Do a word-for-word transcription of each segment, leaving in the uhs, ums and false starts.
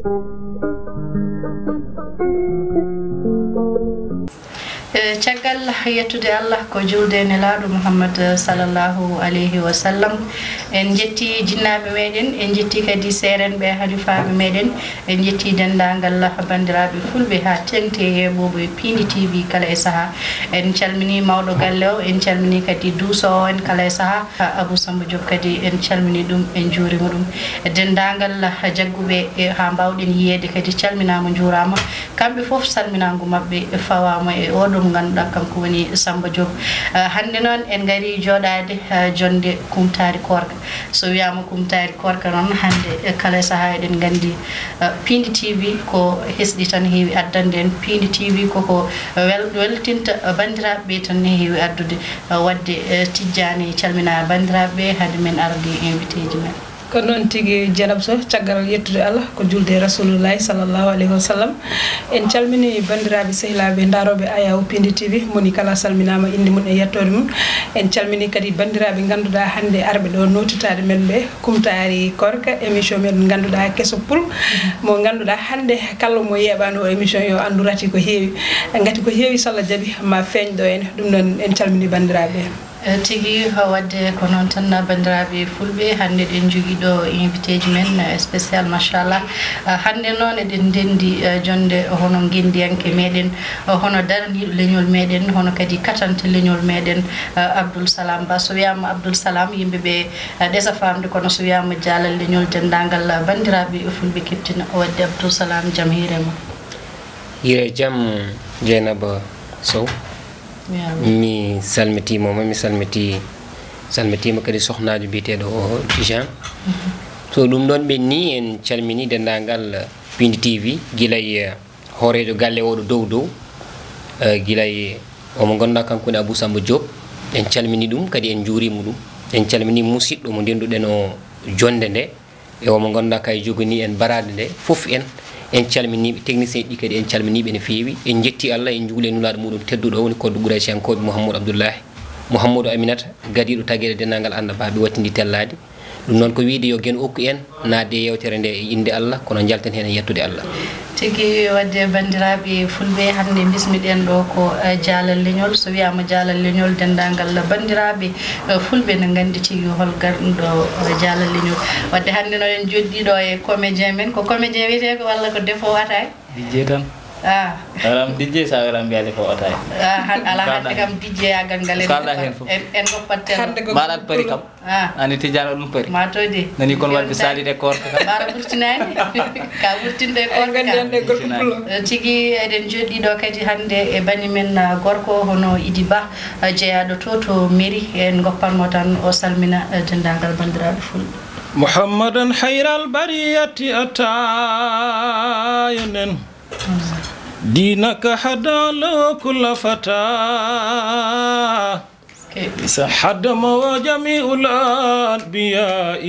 caggal yettude Allah ko julde nelaɗo Muhammad sallallahu alayhi wa sallam en jetti jinnaɓe meɗen en jetti kadi serenɓe halifaɓe meɗen en jetti dendagal bandiraɓe fulɓe ha tengte heɓoɓe Piindi T V kala e saaha en calmini mawɗo galle o en calmini kadi duuso o en kala e saaha Abou Samba Diop kadi en calmini ɗum en juurima ɗum dendagal jagguɓe ha mbawɗen yiyede kadi calminama juurama kamɓe foof salminago mabɓe fawama e oɗo mo ganduɗa kanko woni Samba Diop hande noon en gari joɗade jonde Kumtaari Koorka so wiyama Kumtaari Koorka noon hande kala saaha eɗen gandi Piindi T V ko hesɗi tan heewi addande en Piindi T V koko weltinta bandiraɓe tan heewi addude wadde tijjani calmina bandiraɓe hade men arde invité ji men ko noon tigi Dieynaba Sow caggal yettude Allah ko julde Rasulullahi sallallahu alayhi wa sallam en calmini bandiraɓe sehilaɓe daroɓe ayaw Piindi T V moni kala salminama inde mum e yettode mum en calmini kadi bandiraɓe ganduɗa hande arɓe ɗo notitade men ɓe Kumtaari Koorka émission men ganduɗa kesso pul mo ganduɗa hande kala mo yeɓano o émission yo andu rati ko heewi gati ko heewi so Allah jaaɓi ma feeñɗo en ɗum noon en calmini bandiraɓe tigi wadde ko noon tan bandiraɓe fulɓe hande ɗen jogui ɗo invité ji men spécial machallah hande noon eɗen ndendi jonde hono guendiyanke meɗen hono daraniɗo leñol meɗen hono kadi katante leñol meɗen Abdou Salam Ba so wiyama Abdou Salam yimɓeɓe ɗesa famde kono so wiyama jaalal leñol dendagal bandiraɓe fulɓe keptina wadde Abdou Salam jaam hirema hire jaam Dieynaba Sow mi salmitimoma mi salmiti salmitima kadi sohnajo biyeteɗo o Jean so ɗum ɗon ɓenni en calmini dendagal Piindi T V guilay hoorejo galle oɗo dow dow guilay omo ganduɗa kanko ne Abou Samba Diop en calmini ɗum kadi en juurima ɗum en calmini musidɗo mo ndenduɗen o jonde nde e omo ganduɗa kay jogani en barade nde foof en en calminiɓe technicien ɗi kadi en calminiɓe no feewi en jetti Allah en juule nulaɗo muɗum tedduɗo o woni koddo Gouraysiyankoɓe Mouhamadou Abdoullahi Mouhamadou Aminata gadiɗo taguede dennagal anda baɓe wattidi tellade ɗum noon ko wiide yo gen okku en nadde yewtere nde e inde Allah kono jalten hen e yettude Allah tigi wadde bandiraɓe fulɓe hande bismiɗen ɗo ko jaalal leñol so wiyama jaalal leñol dendagal bandiraɓe fulɓe ne gandi tigi hol garɗuɗo jaalal leñol wadde hande noon en joddiɗo e comédien men ko comédien wiyete ko walla ko défaut atay dijje tan ah alam dijje sa waram biade ko atay ah ala hande kam dijje yagal ngal en en goppatte baɗat pari kam ah ani tijano ɗum pari ma toyde nani kon wadde salide Koorka kam bara burtinani ka burtinde Koorka tigi eɗen joɗɗiɗo kadi hande e bani men gorko hono Idi Ba jeeyaɗo to to mairie en goppanmo tan o salmina dendagal bandiraɓe fulɓe Muhammadan hayral bariyati atayanen دينك هدى كل فتى حدم وجميع الأنبياء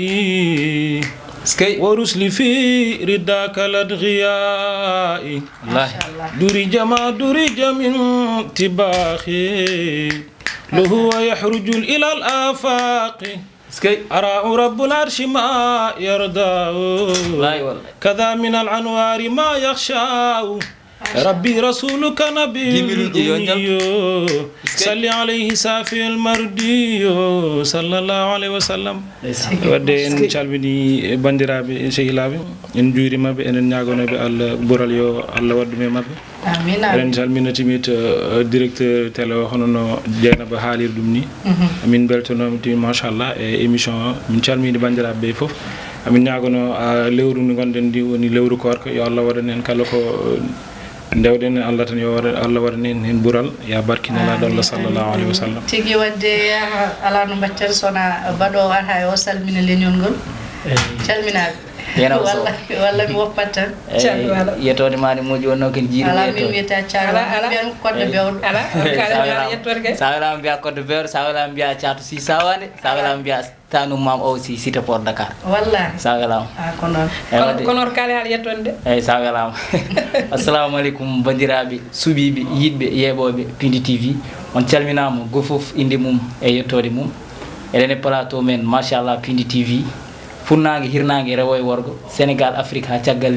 ورسل في رداك الأدغياء دوري جما دوري جميع تباخي له يحرج إلى الآفاق أرى رب العرش ما يرضى كذا من العنوار ما يخشى ربي رسولك نبي صلي عليه سافي المردي صلى الله عليه وسلم wadde en calmini bandiraɓe sehilaɓe en juurimaɓe enen ñagonoɓe Allah ɓural yo Allah waddume mabɓe amina en calmina timit directeur télé o hono no Dieynaba haalir ɗum ni min beltanoma timi machallah e émission min calmini bandiraɓe foof amin ñagono lewru ndi gonɗen ndi woni lewru Koorka yo Allah waɗan en kala ko ndewden Allah tan yo Allah waɗan en hen ɓural ya barkinalaɗo Allah sallallahu alayhi wa sallam tigi wadde ala no mbatten sona baɗo ata o salmina leñol ngol calminaɓe walla walla mi woppat tan yettode mani moƴƴi wonno ken jiiɗi ala min wiyata caalo mbiyan kodde bewɗo ala kala yettode kay sa welama mbiya kodde bewɗo sa welama mbiya caatu si sawande sa welama mbiya tanum mam o si cité port Dakar wallahi sa welama ah ko non kono kala hal yettonde eyyi sa welama assalamu aleykum bandiraɓe suuɓiɓe yiɗɓe yeeɓoɓe Piindi T V on calminama go foof inde mum e yettode mum eɗen e plateau men machallah Piindi T V funnague hirnague rewo e worgo Sénégal Afrique ha caggal leydi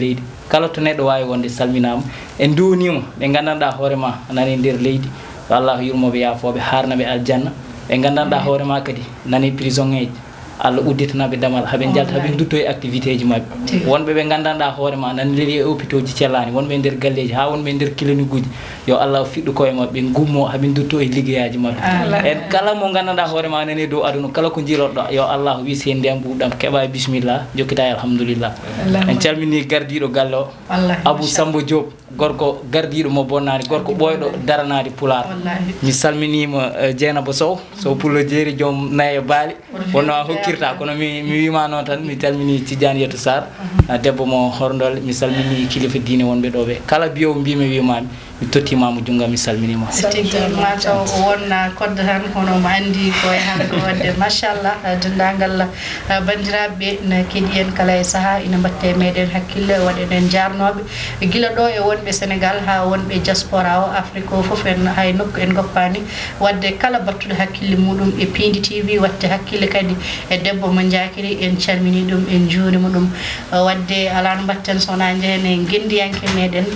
kala to neɗɗo wawi wonde salminama en duwnima ɓe gandanɗa hoorema nani nder leydi yo Allah yurmoɓe yaafoɓe harnaɓe aljanna ɓe gandanɗa hoorema kadi nani prison eji Allah udditanaɓe damal haɓe jalta haɓe dutto e activité ji mabɓe wonɓe ɓe gandanɗa hoorema nani leeli e hôpitaux ji cellani wonɓe e nder galleji ha wonɓe e nder clinique uji yo Allah fiɗɗu koye mabɓe gummo haɓe dutto e liggeyaji mabɓe en kala mo gandanɗa hoorema nani e dow aduna kala ko jiiloɗo yo Allah wi sen ndiyam ɓuuɗam keeɓa e bisimillah jokkita e alhamdulillah en calmini gardiɗo galle o Abou Samba Diop gorko gardiɗo mo bonnade gorko ɓoyɗo daranade pular mi salminima Dieynaba Sow Sow pullo jeeri joom naye baali wonno a hokkirta kono mi mi wima noon tan mi salmini Tidiane Yetou Sarr debbo mo horndol mi salmini kilifa diine wonɓe ɗo ɓe kala biyowo mbimi wimami mi tottimama junggam mi salminima tigi mataw wonna kodde tan hono mo andi koye hande wadde machallah dendagal bandiraɓe ne keeɗi en kala e saaha ina mbatte meɗen hakkille waɗenen jarnoɓe guila ɗo e wonɓe Sénégal ha wonɓe diaspora o Afrique o foof en hay nokku en goppani wadde kala battuɗo hakkille muɗum e Piindi T V watte hakkille kadi e debbo mo jakiri en calmini ɗum en juurima ɗum wadde ala no mbatten sowona jehen e gendiyanke meɗen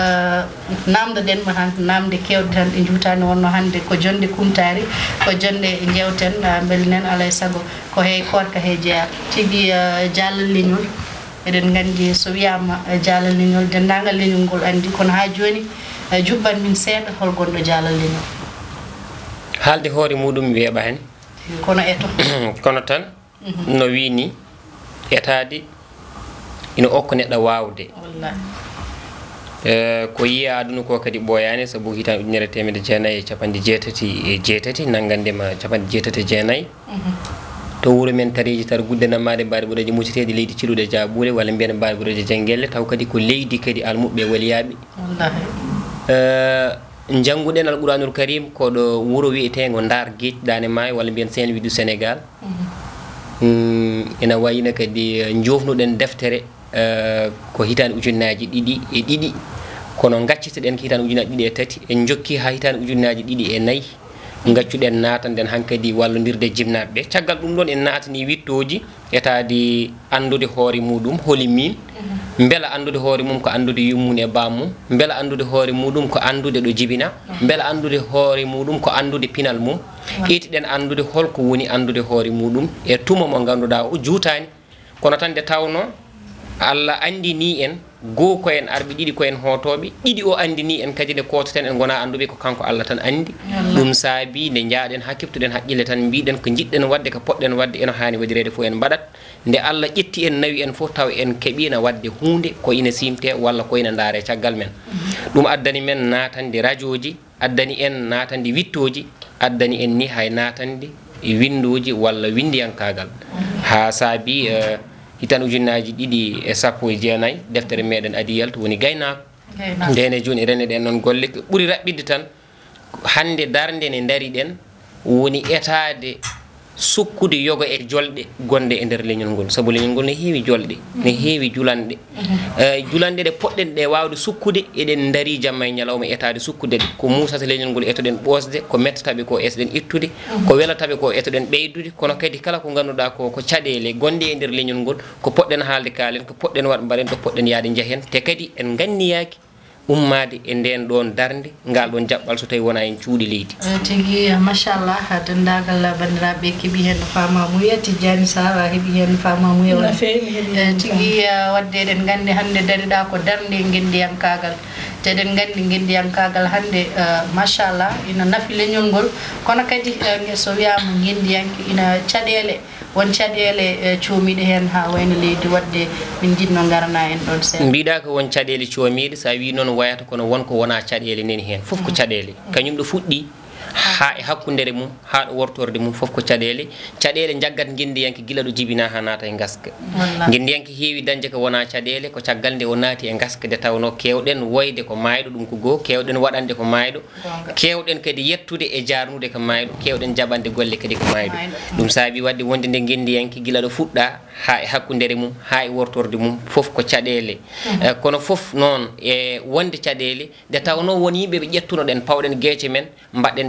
namdo den mo tan namde kewde tan e juutani wonno hande ko jonde Kumtaari ko jonde jewten belnen alay sago ko hey Koorka he jeeya tigi jallal leñol eɗen gandi so wiyama jallal leñol dendagal leñol ngol andi kono ha joni jubban min seeɗa hol gonɗo jallal leñol haalde hoore muɗum weeɓa hen kono eto kono tan no wini etade ina okka neɗɗo wawde wallahi ko yiya aduna ko kadi ɓooyani saabu hitan ujunere temedde jeenayyi e capanɗe jeetati e jeetati nanggandema capanɗe jeetati e jeenayyi to wuuro men tareji tar guddanamade mbaɗi ɓuureji mucciteɗi leydi ciluɗe jaɓule walla mbiyen mbaɗi ɓuureji janguelle taw kadi ko leydi kadi almuɓe waliyaɓe jangguɗen alqouranul karim koɗo wuuro wiyetego Ndar Gueej Dane Maayo walla mbiyen Saint-Louis du Sénégal ina wayino kadi jofnuɗen deftere ko hitande ujunnaji ɗiɗi e ɗiɗi kono gacciteɗen ko hitande ujunnaji ɗiɗi e tati en jokki ha hitande ujunnaji ɗiɗi e nayyi gaccuɗen natanden hankkadi wallodirde jibnaɓeɓe caggal ɗum ɗon en natani wittoji etade andude hoore muɗum holi min beela andude hoore mum ko andude yummum e bammum beela andude hoore muɗum ko andude ɗo jibina beela andude hoore muɗum ko andude pinal mum ƴeytiɗen andude holko woni andude hoore muɗum e tuma mo ganduɗa o juutani kono tan nde tawno Allah andini en goo koyen arɓe ɗiɗi koyen hotoɓe ɗiɗi o andini en kadi nde kototen en gona anduɓe ko kanko Allah tan andi ɗum saabi nde jaaɗen ha keftuɗen haqqille tan mbiɗen ko jiɗɗen wadde ko poɗɗen wadde eno hani waɗirede fof en mbaɗat nde Allah ƴetti en nawi en fof taw en keeɓino wadde hunde ko ina simte walla ko ina daare caggal men ɗum addani men natande radio ji addani en natande wittoji addani en ni hay natande windoji walla windiyankagal ha saabi hitan ujunnaji ɗiɗi e sappo e jeenayyi deftere meɗen adiyal to woni gaynako ndene joni rene ɗen noon golle ko ɓuuri raɓɓide tan hande darde nde daariɗen woni etade sukkude yoga e jolɗe gonde e nder leñol ngol saabu leñol ngol ne heewi jolɗe ne heewi julanɗe julanɗe ɗe poɗɗen ɗe wawde sukkude eɗen daari jamma e ñalawma etade sukkude ɗe ko musata leñol ngol etoɗen ɓosde ko mettataɓe ko esoɗen ittude ko welataɓe ko etoɗen ɓeydude kono kadi kala ko ganduɗa ko ko caɗele gonde e nder leñol ngol ko poɗɗen haalde kaalen ko poɗɗen waɗ mbaɗen ɗo poɗɗen yaade jehen te kadi en ganniyaki ummade e nden ɗon darde ngal ɗon jaɓɓal so tawi wona en cuuɗi leydi tigui machallah dendagal bandiraɓe keeɓi hen famamuya Tidiane Sarr heeɓi hen famamuya wona tigui wadde eɗen gandi hande daariɗa ko darde guendiyankagal te eɗen gandi guendiyankagal hande machallah ina naafi leñol ngol kono kadi so wiyama guendiyanke ina caɗele won caɗele coomiɗe hen ha wayno leydi wadde min jinno garana en ɗon seeɗa mbiɗa ko won caɗele coomiɗe sa wi noon wayata kono wonko wona caɗele nani hen foof ko caɗele kañum ɗo fuɗɗi ha e hakkudere mum ha ɗo wortorde mum foof ko caɗele caɗele jaggat guendiyanke guila ɗo jibina ha naata e gaska guendiyanke heewi dañde ko wona caɗele ko caggal nde o naati e gaska nde tawno kewɗen woyde ko mayɗo ɗum ko goho kewɗen waɗande ko mayɗo kewɗen kadi yettude e jarnude ko mayɗo kewɗen jaɓande golle kadi ko mayɗo ɗum saabi wadde wonde nde guendiyanke guila ɗo fuɗɗa ha e hakkudere mum ha e wortorde mum foof ko caɗele kono foof noon e wonde caɗele nde tawno won yimɓe ɓe ƴettuno ɗen pawɗen gueece men mbaɗɗen ɓe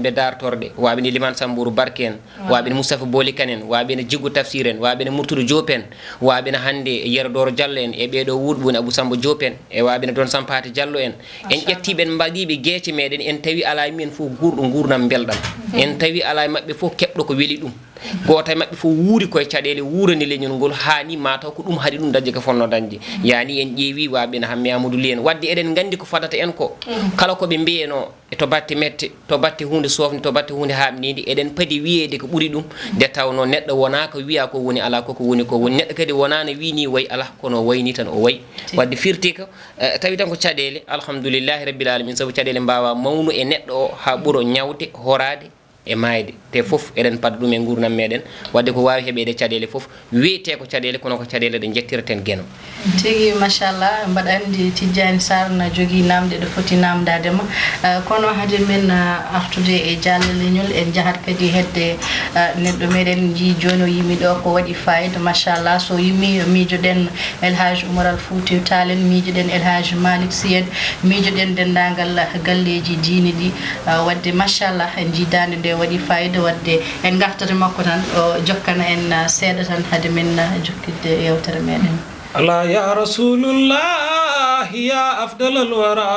yimɓe dartorde waɓene Liman Sambourou Barke en waɓene Moustapha Boli Kane en waɓene Djigou Tafsir en waɓene Murtoudou Diop en waɓene hande Yerodoro Diallo en e ɓeɗo wuuɗ woni Abou Samba Diop en e waɓene Don Sampati Diallo en en ƴettiɓe en mbaɗiɓe gueece meɗen en tawi ala e mumen fof gurɗo gurnam belɗam en tawi ala e mabɓe fof keɓɗo ko weeli ɗum goto e mabɓe fof wuuri koye caɗele wuurani leñol ngol hani mataw ko ɗum haɗi ɗum dañde ko fonno dañde yani en ƴeewi waɓene hamme Amadou Ly en wadde eɗen gandi ko fadata en ko kala koɓe mbiyeno e to batte mette to batte hunde sofde to batte hunde hamnide eɗen paadi wiyede ko ɓuuri ɗum nde tawno neɗɗo wona ko wiya ko woni ala koko woni ko woni neɗɗo kadi wona no wini way ala kono wayni tan o way wadde firti ko tawi tan ko caɗele alhamdoulillahi rabbil alamin saabu caɗele mbawa mawnu e neɗɗo o ha ɓuuro ñawde horade e mayde te fof eɗen padda ɗum e gurdam meɗen wadde ko wawi heɓede caɗele fof wiyete ko caɗele kono ko caɗele ɗe jettirten gueno tigui machallah mbaɗa andi Tidiane Sarr na jogui namde ɗo foti namdadema kono haade men artude e jallaleñol en jahat kadi hedde neɗɗo meɗen ji joni o yimi ɗo ko waɗi fayida machallah so yimi miijoɗen El Hadj Oumar Al Foutiyou Tall en miijoɗen El Hadj Malick Sy en miijoɗen dendagal galleji diine ɗi wadde machallah en jidande nde waɗi fayida wadde en gartata makko tan o jokkana en seeɗa tan haade men jokkidde yewtere meɗen Allah ya Rasulullah ya afdalal wara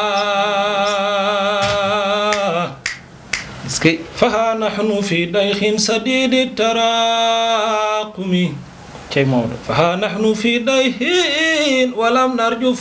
iskay faha nahnu fi dayhin sadidi taraqumi cey mawɗo faha nahnu fi dayhin walam narju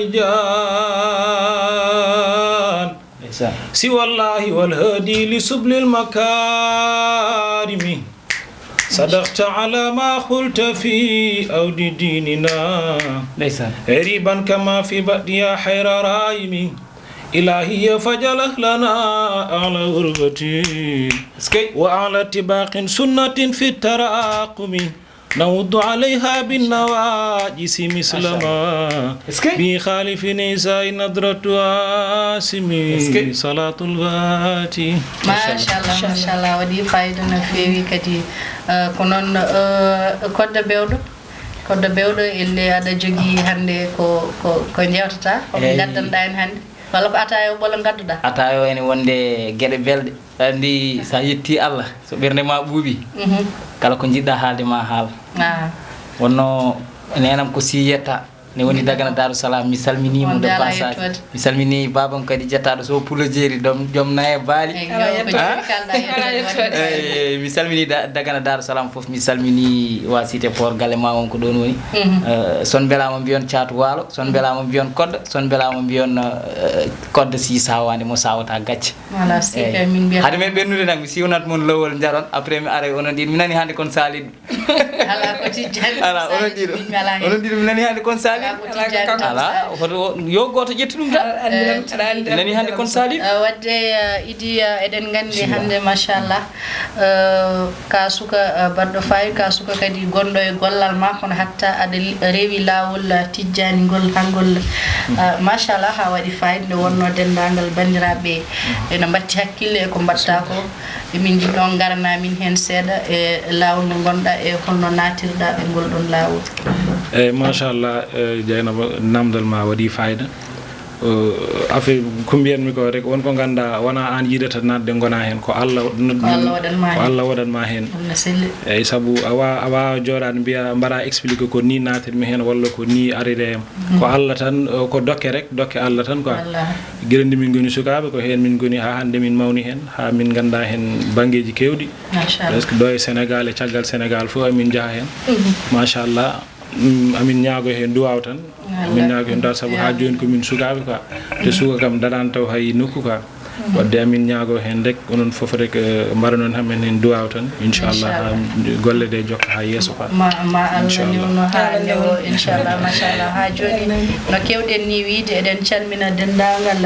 farijan si wallahi والهادي لسبل المكارم صدقت على ما قلت في أود ديننا غريبا كما في بديا حير رايم إلهي فجله لنا أعلى غربتي وأعلى اتباق سنة في التراقم نود عليها بالنواجس مثل ما بخالف نساء نظرة آسمي صلاة الفاتي ما شاء الله ما شاء الله ودي فايدة في كدي كونون كود بيودو كود بيودو اللي هذا جوجي هندي كو كو كو نيوتتا كو غادان داين هندي wala ko atayo bola gadduda atayo ene wonde gueɗe belde andi sa yetti Allah so ɓerde ma ɓuuɓi kala ko jiɗɗa haalde ma haal wonno nenam ko si yetta ne woni dagana Darou Salam mi salminimo de passage mi salmini babam kadi jettaɗo so pulo jeeri dom joom naye baali mi salmini dagana Darou Salam foof mi salmini wa cité port galle ma on ko ɗon woni son belama mbiyon caatu Walo son belama mbiyon kodda son belama mbiyon kodda si sawande mo sawata gacce voilà si min biya hade men ɓennude nak mi siwnat mon lowol jaron après mi ara onon ɗiɗo mi nani hande kon salide ala ko tijjani ala onon ɗiɗo onon ɗiɗo mi nani hande kon salide ala hoto yo goto ƴetti ɗum tan nani hande kon sali wadde idi eɗen gandi hande machallah ka suka baɗɗo fayi ka suka kadi gonɗo e gollal ma kono hatta aɗa rewi lawol tijjani ngol hangol machallah ha waɗi fayida nde wonno dendagal bandiraɓe ene batti hakkille eko mbatta ko emin jiɗɗon garana min hen seeɗa e lawol ngo gonɗa e holno natirɗa e ngol ɗon lawol eyyi machallah Dieynaba namdal ma waɗi fayida affaire ko mbiyanmi ko rek wonko ganda wona an yiɗata nadde gona hen ko Allah ko Allah waɗanma hen eyyi saabu awa awa joɗade mbiya mbaɗa expliqué ko ni natirmi hen walla ko ni arire em ko Allah tan ko dokke rek dokke Allah tan quoi guila nde min goni sukaɓe ko hen min goni ha hande min mawni hen ha min ganda hen banggueji kewɗi presque ɗo e Sénégal e caggal Sénégal foof amin jaaha hen machallah amin ñaago hen duwaw tan amin ñaago hen duwaw saabu ha joni komin sukaɓe quoi te suka kam daɗani taw hay nokku quoi wadde amin ñaago hen rek onon foof rek mbaɗa noon hamen hen duwaw tan inchallah golle ɗe jokka ha yesso quoi ma ma Allah newno ha newo inchallah machallah ha joni no kewɗen ni wiide eɗen calmina dendagal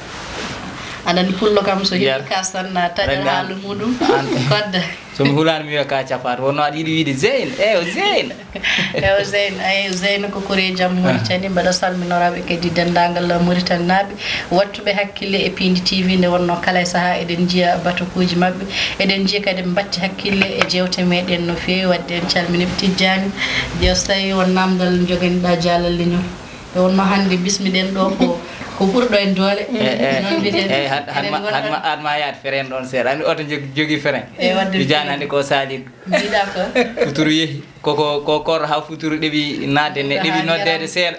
aɗani pullo kam so heewi kastan taƴa haalu muɗum kodda somi hulani mi wiya ka capat wonno aɗa yiɗi wiide Zeyn eyo Zeyn eyo Zeyn ay Zeyn ko kori jaam Mauritanie mbaɗa salminoraɓe kadi dendagal Mauritanie naaɓe wattuɓe hakkille e Piindi T V nde wonno kala e saaha eɗen jiiya batukuji mabɓe eɗen jiiya kadi mbatti hakkille e jewte meɗen no fewi wadde en calminiɓe Tidiane jeew so tawi won namdal joguinoɗa jaalal leñol wonno hande bismiɗen ɗo ko ko ɓurɗo en doole non mbiɗen eyi han ma yaade frein ɗon seeɗa andi oto jogui frein mi jani hande ko saalid mbiɗa ko futuru yeehi koko ko korro ha futuru ɗeɓi nadde ne ɗeɓi noddede seeɗa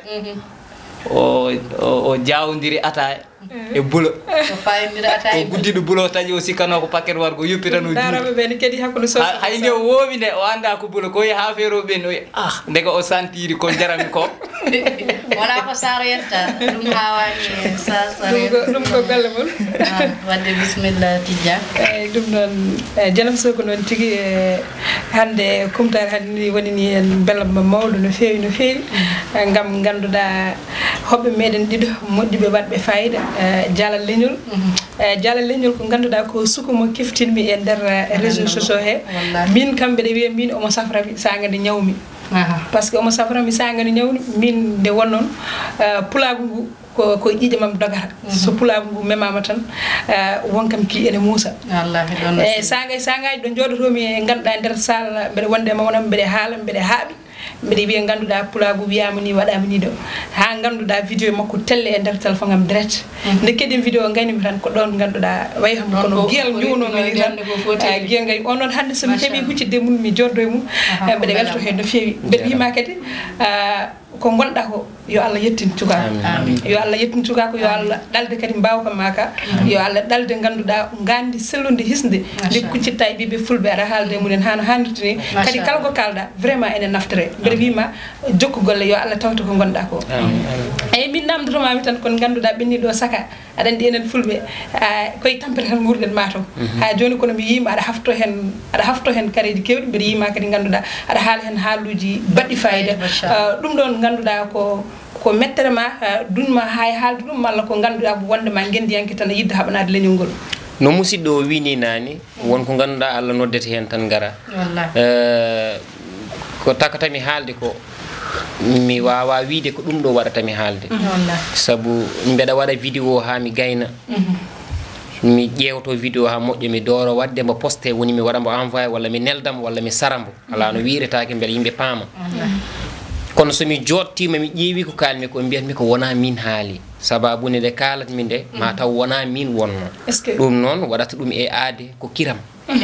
o o jawdiri ataya e bulo ko fayindira ataya o guddiɗo bulo taƴi o sikkano ko paquet wargo yuppi tan o daraɓe ɓe ne kadi hakkude so hay nde o woowi nde o anda ko bulo ko yi ha feero ɓen o wi ah ndega o sentiri ko jarami ko wona ko saro yetta ɗum hawani sa ɗum ko galle mon wadde bisimilla tijja eyyi ɗum noon janam so ko noon tigui hande kumtare hande ni woni ni en belamma mawɗo no fewi no fewi gam ganduɗa hoɓɓe meɗen ɗiɗo moƴƴuɓe waɗɓe fayida jalal leñol jalal leñol ko ganduɗa ko suku mo keftinmi e nder réseau sociaux he min kam mbeɗa wiya min omo saframi saga nde ñawmi par ce que omo saframi saga nde ñawmi min nde wonnoon pulagu ngu ko ko ƴiƴe mam dogata so pulagu ngu memama tan wonkam ki ene muusa e sagay sagaji ɗo joɗotomi e ganduɗa nder salle mbeɗa wonde ma wonam mbeɗa haala mbeɗa haaɓi mbeɗa wiya ganduɗa pulagu wiyama ni waɗama ni ɗo ha ganduɗa vidéo makko telle e nder téléphone am direct nde keɗin vidéo gaynimi tan ko ɗon ganduɗa way ham kono guiyal juwnomini tan guiyal ngay on noon hande somi heeɓi huccidde mum mi joddo e mum mbeɗa welto hen no fewi mbeɗa wima kadi ko gonɗa ko yo Allah yettin cukako yo Allah yettin cukako yo Allah ɗalde kadi mbawka maka yo Allah ɗalde ganduɗa gandi sellude hisde nde kuccitta e ɓiɓe fulɓe aɗa haalde munen hano hannirta ni kadi kala ko kalɗa vraiment ene naftore mbeɗa wima jokku golle yo Allah tawta ko gonɗa ko eyyi min namdotomami tan kon ganduɗa ɓenniɗo saka aɗa andi enen fulɓe koye tampere tan gurɗen mataw ha joni kono mi yima aɗa hafto hen aɗa hafto hen kareji kewɗi mbeɗa yima kadi ganduɗa aɗa haala hen haaluji baɗɗi fayida ɗum ɗon ganduɗa ko ko mettere ma dunma hay haalde ɗum malla ko ganduɗa ko wonde ma gendiyanke tan yidde haɓanade leñol ngol no musidɗo o wini nani wonko ganduɗa Allah noddete hen tan gara ko takatami haalde ko mi wawa wiide ko ɗum ɗo waɗatami haalde saabu mbeɗa waɗa vidéo ha mi gayna mi ƴewto vidéo ha moƴƴo mi dooro wadde mbo posté woni mi waɗa mbo envoyé walla mi neldamo walla mi sarambo ala no wiiretake beele yimɓe paama kono somi jottima mi ƴeewi ko kalmi ko mbiyatmi ko wona min haali sababude nde kalatmi nde ma taw wona min wonno ɗum noon waɗata ɗum e aade ko kiram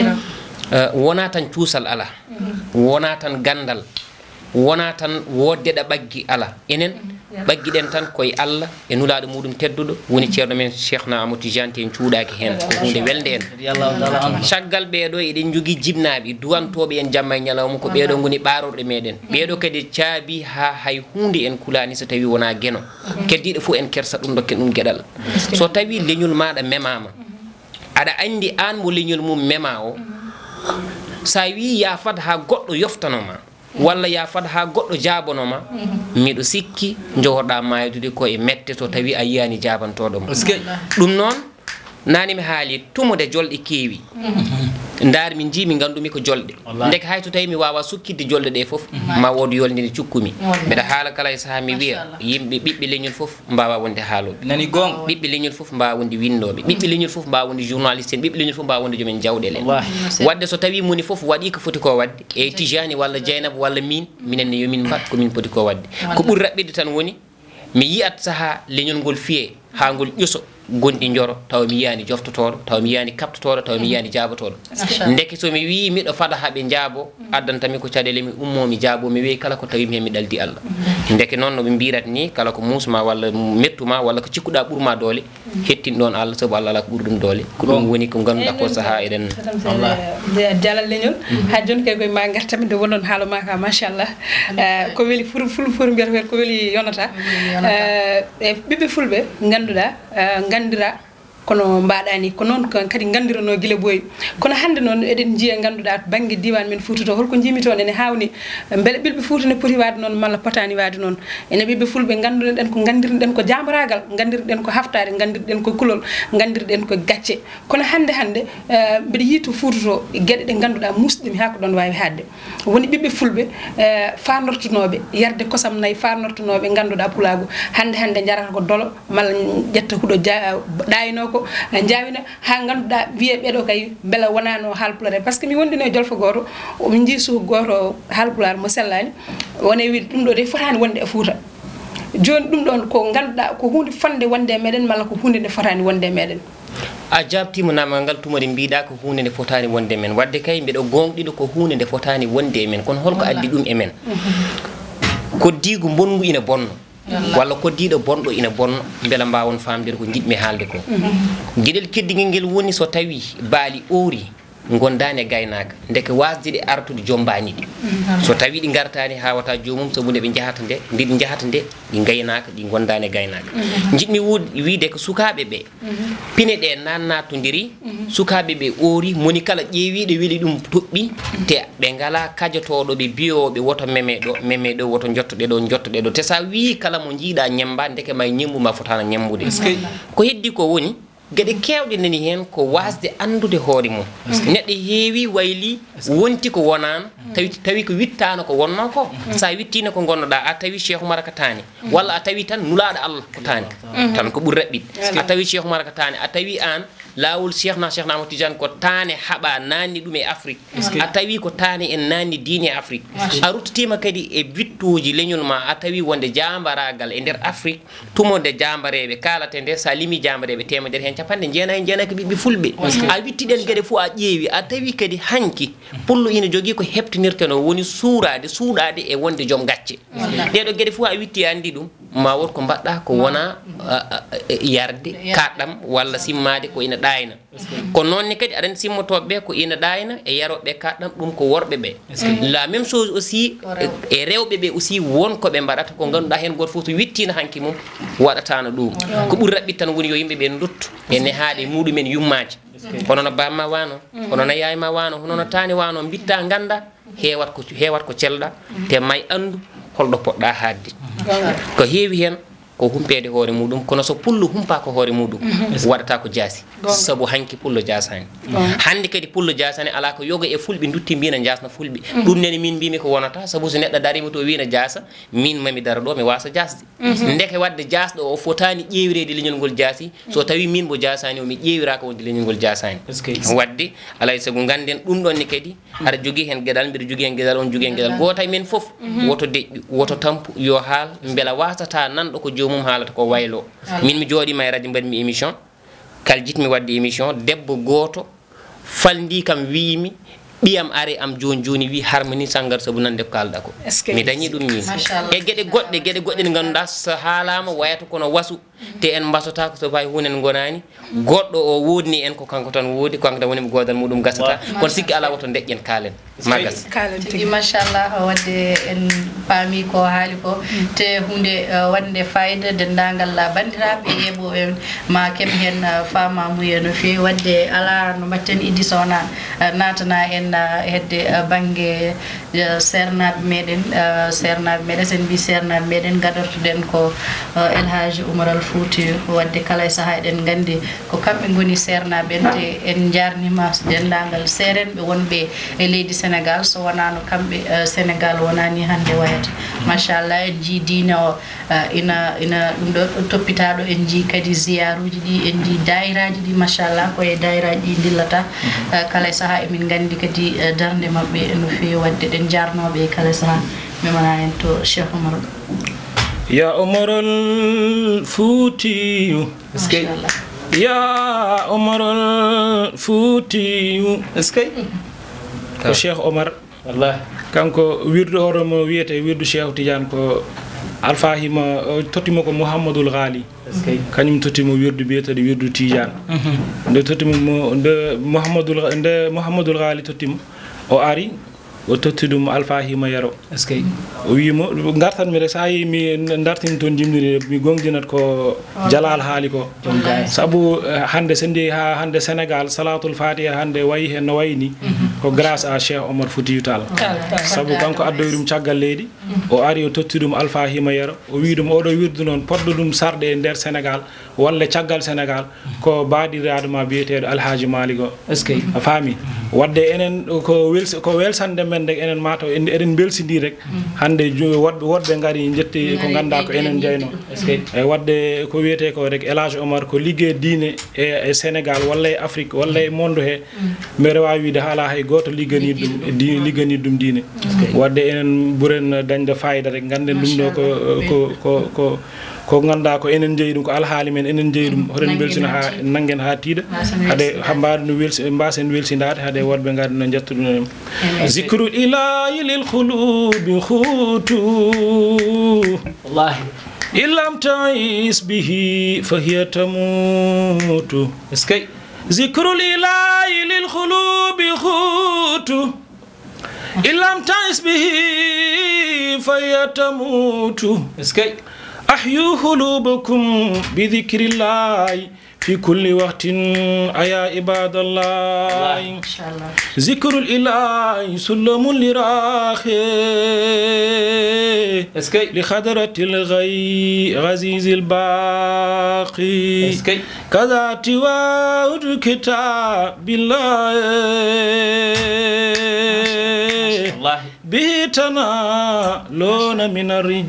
wona tan cuusal ala wona tan gandal wona tan woddeɗa ɓaggi ala enen ɓaggi ɗen tan koye Allah e nulaɗo muɗum tedduɗo woni ceerno men Cheikhna Amadou Tidiane en cuuɗaki hen ko hunde welde en caggal ɓeeɗo eɗen jogui jibnaɓe duwantoɓe en jamma e ñalawma ko ɓeeɗo goni ɓarorɗe meɗen ɓeeɗo kadi caabi ha hay hunde en kulani so tawi wona gueno keddiɗo foof en kersa ɗum dokken ɗum gueɗal so tawi leñol maɗa memama aɗa andi an mo leñol mum mema o sa wi ya fad ha goɗɗo yoftanoma walla ya fad ha goɗɗo jabanoma miɗo sikki johorɗa maydude ko e mette to tawi a yiyani jabantoɗoma ɗum noon nani mi haali tumude jolɗe keewi ndaar min jimi gandumi ko jolɗe ndek hay to tawi mi wawa sukkidde jolɗe ɗe foof ma wood yolde nde cukkumi mbeɗa haala kala e saaha mi wiya yimɓe ɓiɓɓe leñol foof mbawa wonde haaloɓe nani gon ɓiɓɓe leñol foof mbawa wonde windoɓe ɓiɓɓe leñol foof mbawa wonde journaliste en ɓiɓɓe leñol foof mbawa wonde joomen jawɗele wadde so tawi moni foof waɗi ko foti ko wadde e Tijani walla Dieynaba walla min minenne yomin mbat komin poti ko wadde ko ɓuuri raɓɓide tan woni mi yiyat saaha leñol ngol fiye ha ngol ƴuso gonɗi joro taw mi yiyani joftotoɗo taw mi yiyani kaptotoɗo taw mi yiyani jabotoɗo ndeke somi wi miɗo fada haɓe jaabo addantami ko caɗele mi ummo mi jaabo mi weyi kala ko tawimi hen mi ɗaldi Allah ndeke noon no ɓe mbirat ni kala ko musma walla mettuma walla ko cikkuɗa ɓuurma doole hettin ɗon Allah saabu Allah ala ko ɓuuri ɗum doole ko ɗum woni ko ganduɗa ko saaha eɗen jalal leñol ha joni kay koye ma gartami nde wonnon haalama ka machallah ko weeli ful ful ful mbiyata ko weeli yonata e ɓiɓɓe fulɓe ganduɗa gandira kono mbaɗani ko noon kadi gandirano guila boyi kono hande noon eɗen jiiya ganduɗa banggue diwan men Fouta to holko jimi toon ene hawni beele ɓiɓɓe Fouta ne poti wade noon malla potani wade noon ene ɓiɓɓe fulɓe ganduɗen ko gandirɗen ko jamboragal gandirɗen ko haftare gandirɗen ko kulol gandirɗen ko gacce kono hande hande mbiɗa yiito Fouta to gueɗe ɗe ganduɗa musɗimi ha ko ɗon wawi hadde woni ɓiɓɓe fulɓe farnortunoɓe yarde kosam nayyi farnortunoɓe ganduɗa pulago hande hande jarata ko dolo malla ƴetta huuɗo ɗayino ko jawina ha ganduɗa wiye ɓeɗo kay beela wonano haalpulare par ce que mi wondino e jolfo goto min jii suhu goto haalpular mo sellani wone wiide ɗum ɗo de fotani wonde e Fouta joni ɗum ɗon ko ganduɗa ko hunde fande wonde meɗen malla ko hunde nde fotani wonde meɗen a jabtima namal ngal tumade mbiɗa ko hunde nde fotani wonde men wadde kay mbiɗo gonɗiɗo ko hunde nde fotani wonde e men kono holko addi ɗum e men ko diigu bonngu ina bonno walla koddiɗo bonɗo ina bonno beela mbawon famdire ko jiɗmi haalde ko gueɗel keddigel ngel woni so tawi baali oori gondani e gaynaka ndeke wasde ɗe artude jombani ɗi so tawi ɗi gartani hawata jomum sabu nde ɓe jahata nde ndiɗi jahata nde ɗi gaynaka ɗi gondani e gaynaka jiɗmi wiide ko sukaɓe ɓe pine ɗe nannatodiri sukaɓe ɓe oori moni kala ƴeewiɗo weeli ɗum toɓɓi te ɓe ngala kajotoɗo ɓe biyoɓe woto memeɗo memeɗo woto jottoɗeɗo jottoɗeɗo te sa wi kala mo jiiɗa ñemba ndeke may ñemmuma fotano ñembude ko heddi ko woni gueɗe kewɗe nani hen ko wasde andude hoore mum neɗɗo heewi wayli wonti ko wonano tawi tawi ko wittano ko wonno ko sa wittino ko gonnoɗa a tawi Cheikh Oumar ka tani walla a tawi tan nulaɗo Allah ko tani tan ko ɓuuri raɓɓiɗe a tawi Cheikh Oumar ka tani a tawi an lawol Cheikh na Cheikh Namadou Tidiane ko tane haɓa nanni ɗum e Afrique a tawi ko tane en nanni diine e Afrique a ruttotima kadi e bittuji leñol ma a tawi wonde jambaragal e nder Afrique tumode jambareɓe kalate nde sa limi jambareɓe temedere hen capanɗe jeenayi jeenayi ko ɓiɓɓe fulɓe a wittiɗen gueɗe fo a ƴeewi a tawi kadi hanki pullo ina jogui ko hebtinirteno woni suurade suuɗade e wonde joom gacce ɗeɗo gueɗe fo a witti andi ɗum ma wot ko mbaɗɗa ko wona yarde kaɗɗam walla simmade ko ina ɗayna ko nonne kadi aɗa simmotoɓeɓe ko ina ɗayna e yaroɓe kaɗɗam ɗum ko worɓe ɓe la même chose aussi e rewɓe ɓe aussi wonko ɓe mbaɗata ko ganduɗa hen goto foof so wittina hanki mum waɗatano ɗum ko ɓuuri raɓɓit tan woni yo yimɓeɓe dutto e nehaɗe muɗumen yummaji hono no bamma wano hono no yayma wano hono no tani wano bitta ganda hewat ko hewat ko celɗa te may andu holɗo poɗɗa hadde ko heewi hen ko humpede hoore muɗum kono so pullo humpa ko hoore muɗum waɗata ko jaasi sabu hanki pullo jasani hande kadi pullo jasani ala ko yoga e fulɓe dutti mbina jasna fulɓe ɗum nene min mbimi ko wonata sabu so neɗɗo darima to wina jasa min mami dara ɗo mi wasa jasde ndeke wadde jasɗo o fotani ƴewirede leñol ngol jaasi so tawi min bo jasani o mi ƴewiraka wonde leñol ngol jasani wadde alay sago ganden ɗum ɗon ne kadi aɗa jogui hen gueɗal mbiɗa jogui hen gueɗal on jogui hen gueɗal goto e men foof woto deƴƴu woto tampu yo haal beela wasata nanɗo ko jomum haalata ko waylo min mi jooɗima e radio mbaɗmi émission kal jitmi wadde émission debbo goto falndi kam wiimi ɓiyam are am joni joni wi harmoni sangar sabu nande ko kalɗa ko mi dañi ɗum min e gueɗe goɗɗe gueɗe goɗɗe ɗe ganduɗa so haalama wayata kono wasu te en mbasata ko so fayi hunde en gonani goɗɗo o wodni en ko kanko tan woodi kanko tan woni godal muɗum gasata kono sikki ala woto deƴƴen kaalen magas tigi machallah wadde en paami ko haali ko te hunde wande fayida dendagal bandiraɓe yeɓo en ma keɓe hen famamuye no fewi wadde ala no mbatten iddi sowna natana en hedde banggue sernaɓe meɗen sernaɓe meɗen sen mbi sernaɓe meɗen gadortoɗen ko El Hadji Oumar Al Fouti wadde kala e saaha eɗen gandi ko kamɓe goni sernaɓe en te en jarnima dendagal serenɓe wonɓe e leydi Sénégal so wonano kamɓe Sénégal wonani hande wayata machallah en ji diine o ina ina ɗum ɗo toppitaɗo en ji kadi ziyaruji ɗi en ji dayiraji ɗi machallah koye dayiraji ɗi dillata kala e saaha emin gandi kadi darde mabɓe no fewi wadde ɗen jarnoɓe kala e saaha memana en to Cheikh Oumar ya Omarul Fuutiyu ya Omarul Fuutiyu ko Cheikh Oumar wallahi kanko wirdu hoto mo wiyete wirdu Cheikh Tidiane ko alfahima tottimo ko Mouhamadoul Ghali kañum tottimo wirdu biyeteɗo wirdu Tidiane nde tottimo nde Mouhamadoul nde Mouhamadoul Ghali tottimo o ari o totti ɗum alfahima yero o wimo gartan mi rek sa yi mi dartimi toon jimdiri mi gonginat ko Jalal haali ko saabu hande so ndi ha hande Sénégal salatul fatiha hande wayi hen no wayni ko grâce à Cheikh Oumar Foutiyou Tall saabu kanko addoyi ɗum caggal leydi o ari o totti ɗum alfahima yero o wi ɗum oɗo wirdu noon poɗɗo ɗum sarde e nder Sénégal walla caggal Sénégal ko baɗiraɗo ma biyeteɗo Alhaji Malick o a faami wadde enen ko welsi ko welsande men de enen mataw enen belsidi rek hande wodɓe wodɓe ngari jetti ko ganda ko enen jeyno e wadde ko wiyete ko rek Elage Omar ko liggey diine e Sénégal walla e Afrique walla e monde he mbeɗa wawi wiide haala hay goto liggani ɗum liggani ɗum diine wadde enen ɓuuren dañde fayida rek ganden ɗum ɗo ko ko ko ko ko ganda ko enen jeeyi ɗum ko alhaali men enen jeeyi ɗum hoɗen belsina ha nangen ha tiiɗa haade mbaɗo no welsi mbasen welsindade haade wodɓe gadi no jettu ɗum zicru ilahi lil khulubi khutu wallahi illam ta'is bihi fahiya tamutu eskay zicru ilahi lil khulubi khutu illam ta'is bihi fahiya tamutu eskay أحيوا قلوبكم بذكر الله في كل وقت أيا عباد الله ذكر الإله سلم لراخي لخضرة الغي غزيز الباقي كذا تواود كتاب الله به تنالون من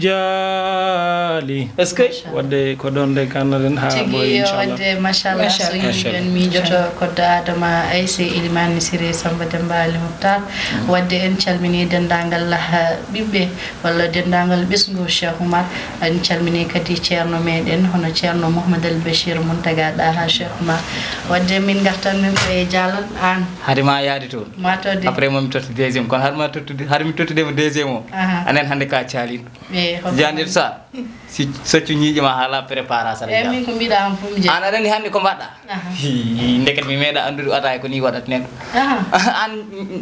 الرجال اسكي ودي كودون دي كانن ها بو ان شاء الله ودي ما شاء الله سو يمن مي جوتو كود ادما ايسي إلمان سيري سامبا دمبالي مختار ودي ان calmini dendangal bibbe walla dendangal besngo Cheikh Oumar en calmini kadi ceerno meden hono ceerno Mouhamed El Bachir Muntaga da ha Cheikh Oumar wadde min gartan min ko e jalal an harima yaadi to matode après mom totti deuxième kon harma totti harmi totti dem deuxième o anen hande ka calin e jandir sa si saccu ñiiji ma hala préparation e min ko mbida am fum je an adani hande ko badda ndeket mi meeda andude atay ko ni wadat nen an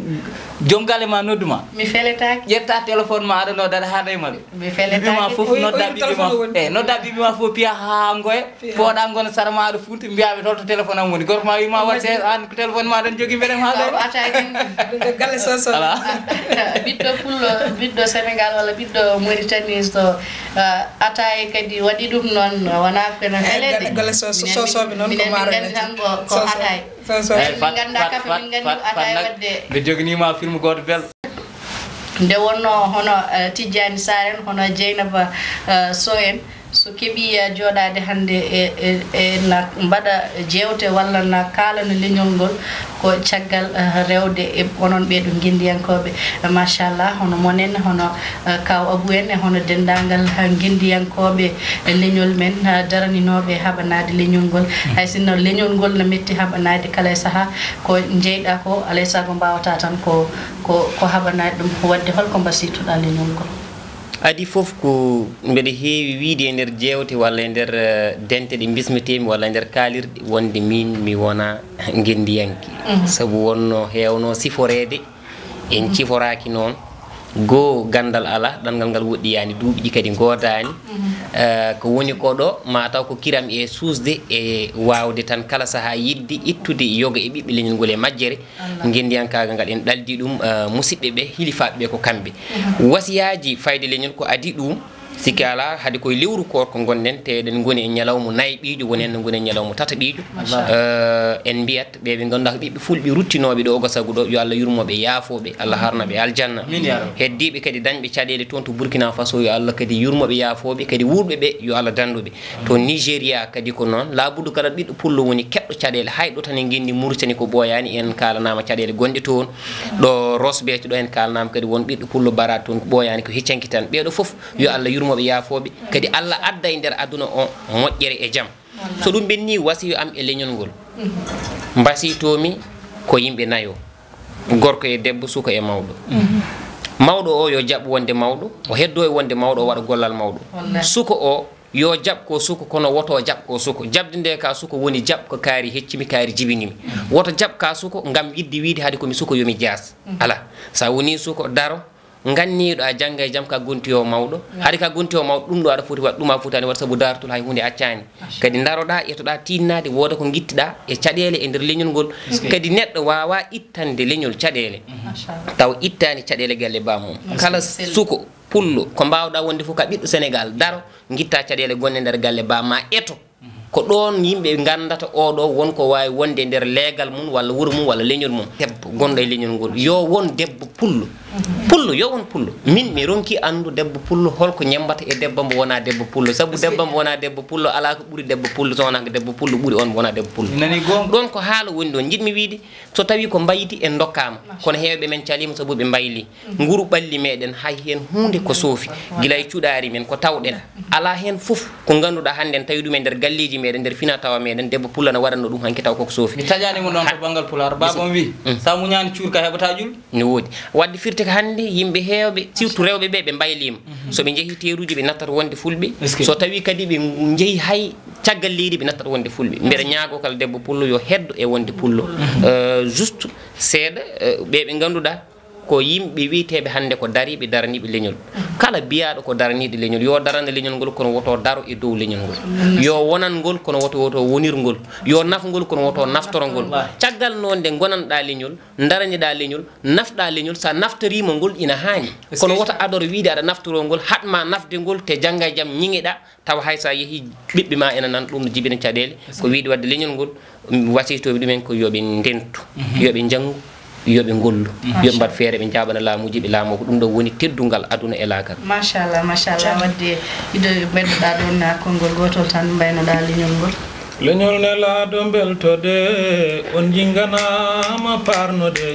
jom gale ma nodduma mi feletaaki yetta téléphone ma adano dara haday ma mi feletaaki ma fof nodda bibi ma e nodda bibi ma fof piya ha ngoy poda ngona sarama do funti mbiabe tolto téléphone am woni gorko ma wi ma watte an ko téléphone ma dan jogi mbere ma do atay galle soso biddo pullo biddo Sénégal wala biddo Mauritanie to atay kadi wadi dum non wana ko na felede galle soso soso bi non ko maro ko atay soso min ganda kafe min gandi atay wadde be jogni ma film goto bel nde wonno hono Tidjani Saren hono Dieynaba Soen so kebi jodade hande e e na mbada jewte walla na kala no leñol gol ko caggal rewde e onon be do gindiyankobe machallah hono monen hono kaw Abou en hono dendangal gindiyankobe leñol men daraninobe habanade leñol gol hay sinno leñol gol na metti habanade kala saha ko jeyda ko alaysa ko bawata tan ko ko ko habanade dum wadde holko basituda leñol gol adi fof ko mbeɗa heewi wiide e nder jewte walla e nder dente ɗe bismetemi walla e nder kaalirɗe wonde min mi wona gendiyanki sabu wonno hewno siforede en ciforaki noon goo gandal ala ɗanngal ngal woɗɗiyani duuɓi ɗi kadi godani ko woni ko ɗo mataw ko kiram e suusde e wawde tan kala saaha yidde ittude yoga e ɓiɓɓe leñol ngol e majjere gendiyankagal ngal en ɗaldi ɗum musidɓe ɓe hilifaɓe ɓe ko kamɓe wasiyaji fayde leñol ko adi ɗum sikki ala hade koye lewru koor ko gonɗen te eɗen goni e ñalawma nayyi ɓiiƴo woni en goni e ñalawma tata ɓiiƴo en mbiyat ɓeɓe ganduɗa ko ɓiɓɓe fulɓe ruttinoɓe ɗo oga sagu ɗo yo Allah yurmoɓe yaafoɓe Allah harnaɓe aljanna heddiɓe kadi dañɓe caɗele toon to Burkina Faso yo Allah kadi yurmoɓe yaafoɓe kadi wurɓe ɓe yo Allah danduɓe to Nigéria kadi ko noon laabudu kala ɓiɗɗo pullo woni keɗɗo caɗele hayɗo tan e guendi Mauritanie ko ɓoyani en kalanama caɗele gonɗe toon ɗo Rosbete ɗo en kalanama kadi won ɓiɗɗo pullo barade toon ko ɓoyani ko hiccanki tan ɓeɗo foof yo Allah yurmo moɓe yaafoɓe kadi Allah adda e nder aduna o moƴƴere e jaam so ɗum ɓenni wasiyo am e leñol ngol mbasitomi ko yimɓe nayo gorko e debbo suka e mawɗo mawɗo o yo jaɓ wonde mawɗo o heddo e wonde mawɗo o waɗa gollal mawɗo suka o yo jaɓ ko suka kono woto jaɓ ko suka jaɓde nde ka suka woni jaɓ ko kaari heccimi kaari jibinimi woto jaɓ ka suka ngam yidde wiide haade komi suka yomi jaas ala sa woni suka daro ganniɗo a jangga e jaam ka gontiyo mawɗo haade ka gontiyo mawɗo ɗum ɗo aɗa foti waɗ ɗum a fotani waɗa saabu dartol hay hunde accani kadi daroɗa etoɗa tinnade woda ko guittiɗa e caɗele e nder leñol ngol kadi neɗɗo wawa ittande leñol caɗele taw ittani caɗele galle bamum kala suko pullo ko mbawɗa wonde fof ka ɓiɗɗo Sénégal daro guitta caɗele gonne nder galle bamma eto ko ɗon yimɓe gandata oɗo wonko wawi wonde nder leegal mum walla wuuro mum walla leñol mum debbo gonɗo e leñol ngol yo won debbo pullo pullo yo won pullo min mi ronki andu debbo pullo holko ñembata e debbo mo wona debbo pullo sabu debbo mo wona debbo pullo ala ko ɓuri debbo pullo so wona ko debbo pullo ɓuri on wona debbo pullo ɗon ko haala woni ɗon jiɗmi wiide so tawi ko mbayiti en dokkama kono heewɓe men calima sabu ɓe mbayli nguru ɓalli meɗen hay hen hunde ko soofi gila e cuɗari men ko tawɗen ala hen fof ko ganduɗa hande en tawi ɗum e nder galleji meɗen nder fina tawa meɗen debbo pullo ne waɗanno ɗum hanki taw koko soofi mi taƴanimo ɗon to banggal pular babam wi sa muñani cuurka heɓata ƴul ne woodi wadde firti ko hande yimɓe heewɓe surtout rewɓe ɓe ɓe mbaylima soɓe jeehi teruji ɓe nattata wonde fulɓe so tawi kadi ɓe jeehi hay caggal leydi ɓe nattata wonde fulɓe mbeɗa ñaago kala debbo pullo yo heddo e wonde pullo juste seeɗa ɓe ɓe ganduɗa ko yimɓe wiiteɓe hande ko dariɓe daraniɓe leñol kala biyaɗo ko daraniɗo leñol yo darana leñol ngol kono woto daro e dow leñol ngol yo wonan ngol kono woto woto wonirngol yo nafgol kono woto naftorongol caggal noon nde gonanɗa leñol daraniɗa leñol nafɗa leñol sa naftorima ngol ina haani kono woto adoro wiide aɗa naftoro ngol hatma nafde ngol te jangga e jaam ñiŋeɗa tawa hay sa yeehi ɓiɓɓe ma ena nan ɗum no jibina caɗele ko wiide wadde leñol ngol wasitoɓe ɗumen ko yoɓe ndentu yoɓe janggu yoɓe gollu yoɓe mbat feere ɓe jaɓana laamuji ɓe laamo ko ɗum ɗo woni teddungal aduna e laakal machallah machallah wadde ido ɓeddoɗa ɗon konngol gotol tan mbaynoɗa leñol ngol leñol nelaɗo beltode on jinganama parnode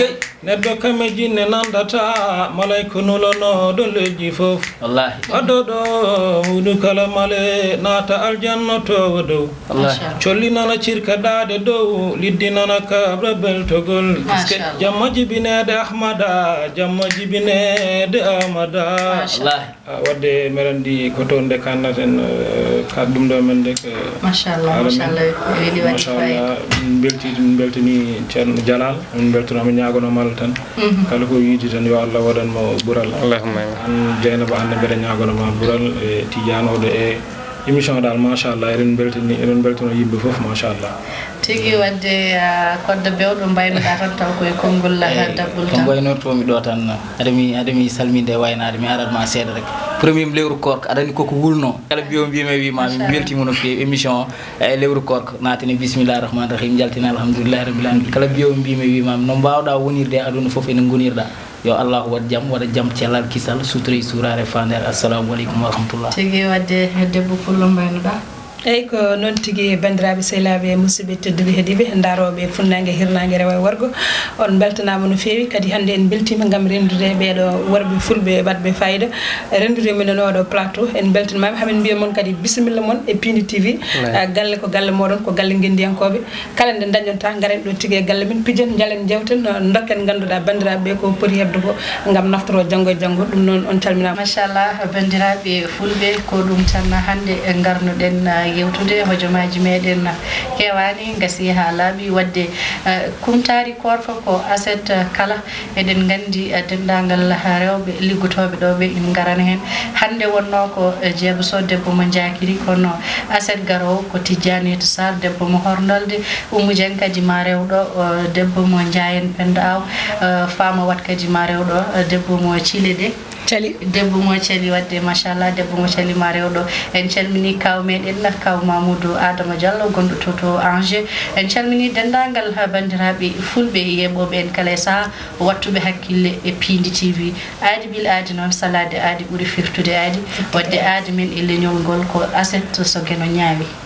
neɗɗo kame jinne nandata malayko nolonoɗo lejji foof wallahi adoɗo huuɗu kala male naata aljanno towo dow colli nana cirka ɗaade dow liddi nana kabra beltogol jamma jibinede ahmada jamma jibinede amada wadde meɗen ndi ko toon nde kannaten kad ɗum ɗo men de ko machallah machallah weeli waɗi machallah min belti min beltani ceerno jalal min beltanoma ñagonomal tan kala ko wiidi tan yo Allah waɗanmo ɓural allahumma an Dieynaba hande mbeɗa ñagonoma ɓural e tijanoɗo e émission dal machallah eɗen beltani eɗen beltano yimɓe foof machallah tigi wadde koddo bewɗo mbaynoɗa tan taw koye konngol daɓɓol tan ko mbaynortomi ɗo tan aɗami aɗami salminde waynade mi aratma seeɗa rek premier lewru korka aɗani koko wulno kala mbiyo mbima wima min beltimo no fewi émission e lewru korka natine bisimillahi rahmani rahim jaltina alhamdoulillahi rabbil alamin kala mbiyo mbima wimami no mbawɗa wonirde aduna foof ene gonirɗa yo Allah waɗ jaam waɗa jaam cellal kisal sutori surare fandere assalamu aleykum wa rahmatullah tigi wadde debbo pullo mbaynoɗa eyyi ko noon tigui bandiraɓe sehlaɓe e musidɓe tedduɓe heeɗiɓe daroɓe funnague hirnague rewa e worgo on beltanama no fewi kadi hande en beltima gam rendude ɓeɗo worɓe fulɓe wadɓe fayida rendude minen oɗo plateau en beltanimama hamin mbiya moon kadi bisimilla moon e Piindi T V galle ko galle moɗon ko galle guendiyankoɓe kala nde dañonta garen ɗo tigui e galle men pijen jalen jewten dokken ganduɗa bandiraɓeɓe ko poti hebde ko gam naftoro janggo e janggo ɗum noon on calminama machallah bandiraɓe fulɓe ko ɗum tan hande e garnoɗen yewtude hojomaji meɗen kewani gasi ha laaɓi wadde kumtaari Koorka ko aset kala eɗen gandi dendagal rewɓe liggotoɓe ɗo ɓe in garana hen hande wonno ko jeebo so debbo mo jakiri kono aset garowo ko Tijjanete Sar debbo mo horndolde Oumou Dieng kadi ma rewɗo debbo mo Ndiayen Penda Aw fama wat kadi ma rewɗo debbo mo Thile de cali debbo mo cali wadde machallah debbo mo cali ma rewɗo en calmini kaw meɗen kaw Mamoudou Adama Diallo gonɗo to to Angers en calmini dendagal bandiraɓe fulɓe yeɓoɓe en kala e saaha wattuɓe hakkille e Piindi T V aadi bil aadi noon salade aadi ɓuuri firtude aadi wadde aadi men e leñol ngol ko aset so gueno ñaawi